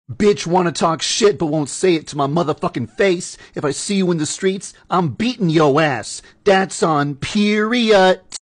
Bitch wanna talk shit but won't say it to my motherfucking face. If I see you in the streets, I'm beating yo ass. That's on period.